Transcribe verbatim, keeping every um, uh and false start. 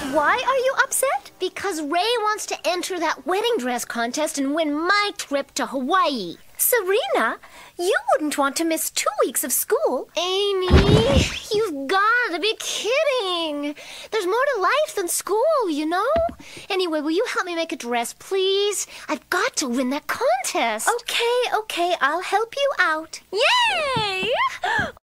Why are you upset? Because Ray wants to enter that wedding dress contest and win my trip to Hawaii. Serena, you wouldn't want to miss two weeks of school. Amy, you've got to be kidding. There's more to life than school, you know? Anyway, will you help me make a dress, please? I've got to win that contest. Okay, okay, I'll help you out. Yay!